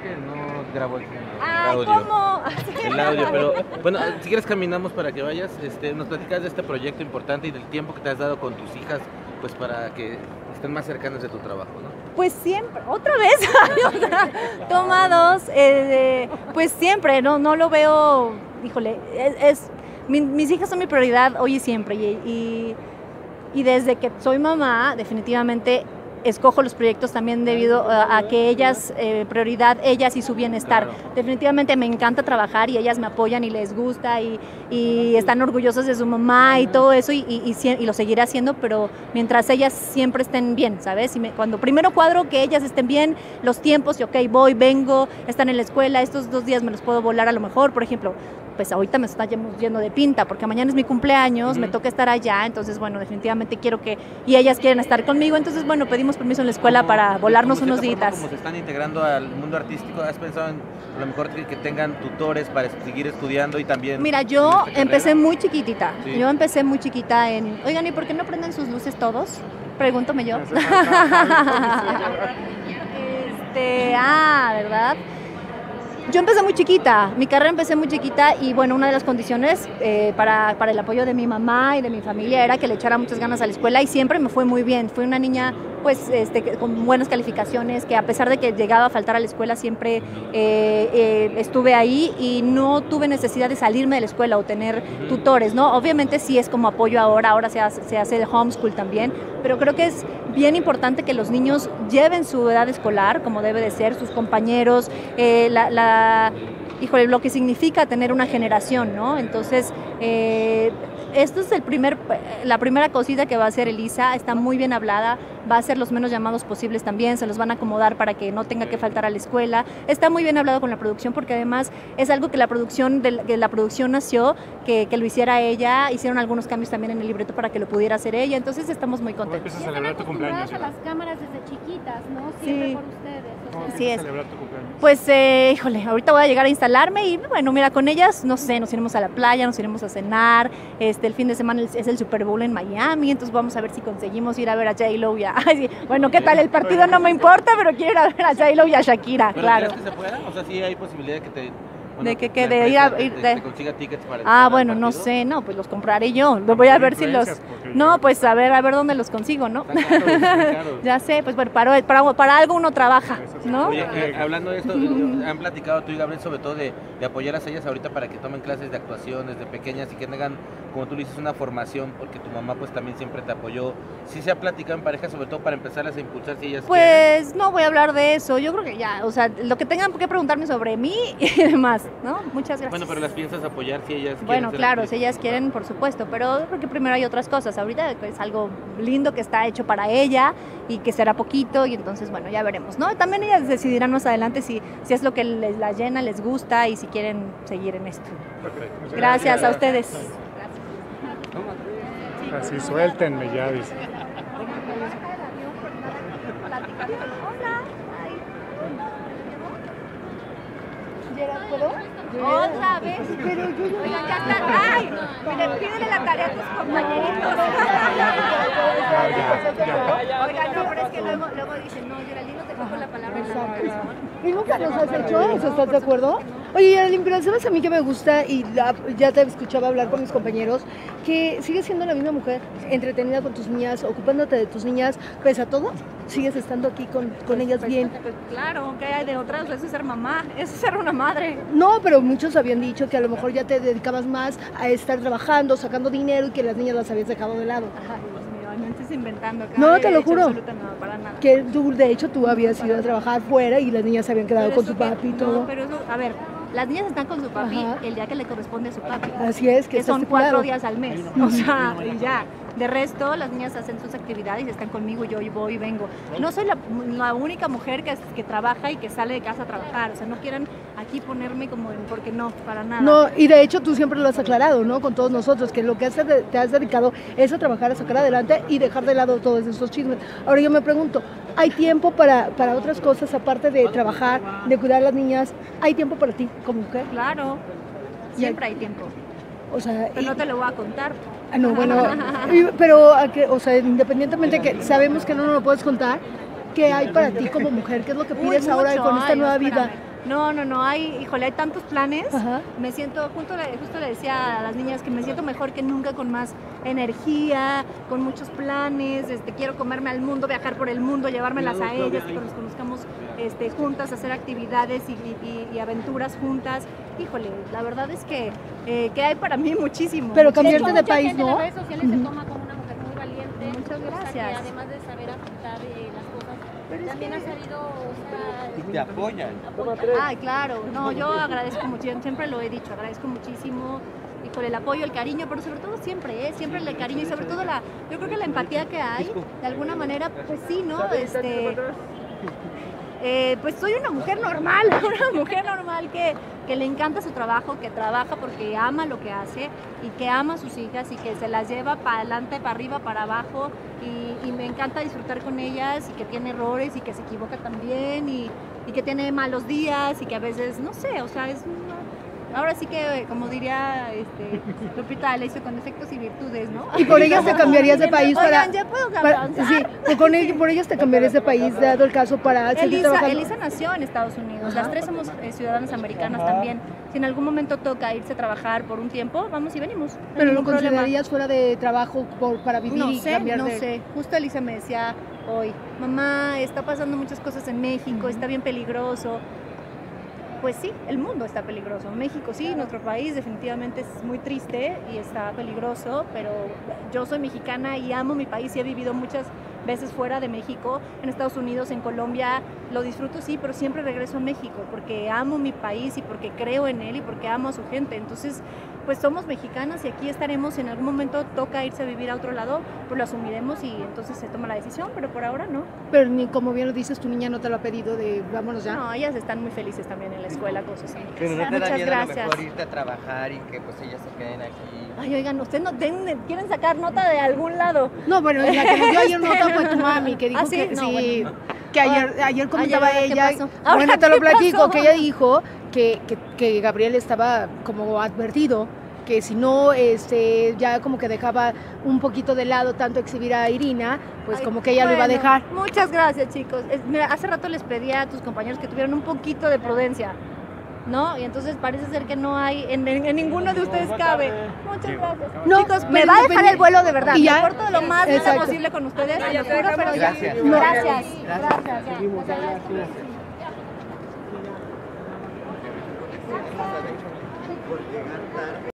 que no grabó el Ay, audio. ¿cómo? El audio, pero bueno, si quieres caminamos para que vayas, nos platicas de este proyecto importante y del tiempo que te has dado con tus hijas, pues para que estén más cercanas de tu trabajo, ¿no? Pues siempre, otra vez, o sea, toma dos, pues siempre, no lo veo, híjole, mis hijas son mi prioridad hoy y siempre, y desde que soy mamá, definitivamente escojo los proyectos también debido a que ellas, prioridad ellas y su bienestar. Claro. Definitivamente me encanta trabajar y ellas me apoyan y les gusta y están orgullosas de su mamá y todo eso y lo seguiré haciendo, pero mientras ellas siempre estén bien, ¿sabes? Cuando primero cuadro que ellas estén bien, los tiempos, y ok, voy, vengo, están en la escuela, estos 2 días me los puedo volar a lo mejor, por ejemplo, pues ahorita me está yendo de pinta, porque mañana es mi cumpleaños, me toca estar allá, entonces bueno, definitivamente quiero y ellas quieren estar conmigo, entonces bueno, pedimos permiso en la escuela para volarnos unos días. Como se están integrando al mundo artístico, ¿has pensado en a lo mejor que tengan tutores para seguir estudiando y también? Mira, yo empecé muy chiquitita, Sí. Oigan, ¿y por qué no prenden sus luces todos? Pregúntame yo. ¿Verdad? Yo empecé muy chiquita, mi carrera empecé muy chiquita y bueno, una de las condiciones para el apoyo de mi mamá y de mi familia era que le echara muchas ganas a la escuela y siempre me fue muy bien. Fui una niña pues con buenas calificaciones, que a pesar de que llegaba a faltar a la escuela siempre estuve ahí y no tuve necesidad de salirme de la escuela o tener tutores, ¿no? Obviamente sí es como apoyo ahora se hace de homeschool también, pero creo que es bien importante que los niños lleven su edad escolar como debe de ser, sus compañeros, híjole, lo que significa tener una generación, ¿no? Entonces, esto es la primera cosita que va a hacer Elisa, está muy bien hablada, va a hacer los menos llamados posibles también, se los van a acomodar para que no tenga que faltar a la escuela, está muy bien hablado con la producción porque además es algo que la producción nació, que lo hiciera ella, hicieron algunos cambios también en el libreto para que lo pudiera hacer ella, entonces estamos muy contentos. ¿Cómo empiezas a celebrar tu cumpleaños? A las cámaras desde chiquitas, ¿no? Siempre por ustedes. ¿Cómo Así empiezas es. a celebrar tu cumpleaños? Pues, híjole, ahorita voy a llegar a instalarme y bueno, mira, con ellas, no sé, nos iremos a la playa, nos iremos a cenar, el fin de semana es el Super Bowl en Miami, entonces vamos a ver si conseguimos ir a ver a J-Lo y a... Ay, sí, bueno, ¿qué tal? El partido no me importa, pero quiero ir a ver a J-Lo y a Shakira, ¿Pero claro. crees que se pueda? O sea, sí hay posibilidad de que te... De que la de ir empresa a... te consiga tickets para bueno, no sé, no, pues los compraré yo. Voy a ver si los... No, pues a ver dónde los consigo, ¿no? Están caros. Ya sé, pues bueno, para algo uno trabaja, ¿no? Oye, hablando de esto, han platicado tú y Gabriel sobre todo de apoyarlas a ellas ahorita para que tomen clases de actuación desde pequeñas y que tengan, como tú le dices, una formación, porque tu mamá pues también siempre te apoyó. ¿Sí se ha platicado en pareja sobre todo para empezarlas a impulsar si ellas Pues no voy a hablar de eso, yo creo que ya, o sea, lo que tengan que preguntarme sobre mí y demás, ¿no? Muchas gracias. Bueno, pero las piensas apoyar si ellas Bueno, quieren ser claro, si actrices? ellas quieren, por supuesto, pero creo que primero hay otras cosas. Ahorita es algo lindo que está hecho para ella y que será poquito y entonces, bueno, ya veremos, ¿no? También ellas decidirán más adelante si es lo que las llena, les gusta y si quieren seguir en esto. Perfecto. Muchas Gracias a ustedes. Así, suéltenme ya, dice. Otra vez. Oigan, ya está. Ay, miren, pídele la tarea a tus compañeritos. Oigan, no, pero es que luego dicen, no, Geraldine, no te cojo la palabra en la boca. Y nunca nos has hecho eso, ¿estás de acuerdo? Oye, Geraldine, pero ¿sabes a mí que me gusta? Y ya te escuchaba hablar con mis compañeros, que sigues siendo la misma mujer, entretenida con tus niñas, ocupándote de tus niñas, pese a todo, sigues estando aquí con ellas bien. Pues claro, ¿qué hay de otras? Eso es ser mamá, eso es ser una madre. No, pero muchos habían dicho que a lo mejor ya te dedicabas más a estar trabajando, sacando dinero y que las niñas las habías dejado de lado. Ay, Dios mío, no estés inventando. No, te lo juro. Absolutamente nada, para nada. Que tú, de hecho, tú habías ido a trabajar fuera y las niñas se habían quedado Pero con eso su que- papi y todo. No, pero eso, a ver, las niñas están con su papi Ajá. el día que le corresponde a su papi. Así es, Que está son 4 estipulado. días al mes. O sea, y ya. De resto, las niñas hacen sus actividades y están conmigo, yo voy y vengo. No soy la única mujer que trabaja y que sale de casa a trabajar. O sea, no quieran aquí ponerme como porque no, para nada. No, y de hecho tú siempre lo has aclarado, ¿no? Con todos nosotros, que lo que te has dedicado es a trabajar, a sacar adelante y dejar de lado todos esos chismes. Ahora yo me pregunto, ¿hay tiempo para otras cosas aparte de trabajar, de cuidar a las niñas? ¿Hay tiempo para ti como mujer? Claro, siempre hay tiempo. O sea, Pero no te lo voy a contar. no, bueno, pero, o sea, independientemente que sabemos que no nos lo puedes contar, ¿qué hay para ti como mujer? ¿Qué es lo que pides ahora mucho, con esta ay, no, nueva vida? espérame. No, híjole, hay tantos planes. Ajá. Me siento, justo le decía a las niñas que me siento mejor que nunca, con más energía, con muchos planes. Quiero comerme al mundo, viajar por el mundo, llevármelas a ellas, que nos conozcamos juntas, hacer actividades y aventuras juntas. Híjole, la verdad es que hay para mí muchísimo. Pero muchísimo. cambiarte de Mucha país, gente en ¿no? las redes sociales se toma como una mujer muy valiente. Muchas o sea, gracias. que además de saber afrontar las cosas, también ha salido, Y te apoyan. Ay, claro, no, yo agradezco mucho, siempre lo he dicho, agradezco muchísimo, y por el apoyo, el cariño, pero sobre todo siempre el cariño y sobre todo yo creo que la empatía que hay, de alguna manera, pues sí, ¿no? Pues soy una mujer normal, que le encanta su trabajo, que trabaja porque ama lo que hace y que ama a sus hijas y que se las lleva para adelante, para arriba, para abajo y me encanta disfrutar con ellas y que tiene errores y que se equivoca también y que tiene malos días y que a veces, no sé, o sea, ahora sí que, como diría Lupita D'Alessio, con defectos y virtudes, ¿no? Y por ellas te cambiarías de país para... Oigan, ¿ya puedo Sí, por ellas te cambiarías de país, dado el caso, para seguir trabajando. Elisa nació en Estados Unidos, las tres somos ciudadanas americanas también. Si en algún momento toca irse a trabajar por un tiempo, vamos y venimos. No hay ¿Pero lo ningún problema. considerarías fuera de trabajo para vivir y cambiar No de...? sé. Justo Elisa me decía hoy, mamá, está pasando muchas cosas en México, está bien peligroso. Pues sí, el mundo está peligroso. México sí, nuestro país definitivamente es muy triste y está peligroso, pero yo soy mexicana y amo mi país y he vivido muchas veces fuera de México, en Estados Unidos, en Colombia, lo disfruto sí, pero siempre regreso a México porque amo mi país y porque creo en él y porque amo a su gente. Entonces, pues somos mexicanas y aquí estaremos. Si en algún momento toca irse a vivir a otro lado, pues lo asumiremos y entonces se toma la decisión, pero por ahora no. Pero ni como bien lo dices, tu niña no te lo ha pedido de vámonos ya. No, ellas están muy felices también en la escuela con sus amigas. Pero no te da Muchas miedo a lo gracias. mejor irte a trabajar y que pues ellas se queden aquí. Ay, oigan, ustedes no quieren sacar nota de algún lado. No, bueno, la que nos dio ayer nota fue tu mami, que dijo ¿Ah, sí? que No, sí, bueno, que ayer comentaba Ayer, ¿qué ella. pasó? Ahora, Bueno, te lo ¿qué platico, pasó? que ella dijo que Gabriel estaba como advertido, que si no, ya como que dejaba un poquito de lado tanto exhibir a Irina, pues Ay, como que ella lo iba a bueno, dejar. Muchas gracias, chicos. Mira, hace rato les pedí a tus compañeros que tuvieran un poquito de prudencia, ¿no? Y entonces parece ser que no hay, en ninguno de ustedes cabe. Muchas gracias. No, chicos, me pero va a dejar el vuelo de verdad. y ya. Me porto lo más lento Exacto. posible con ustedes, te lo juro, pero ya. Gracias. Gracias. Por llegar tarde.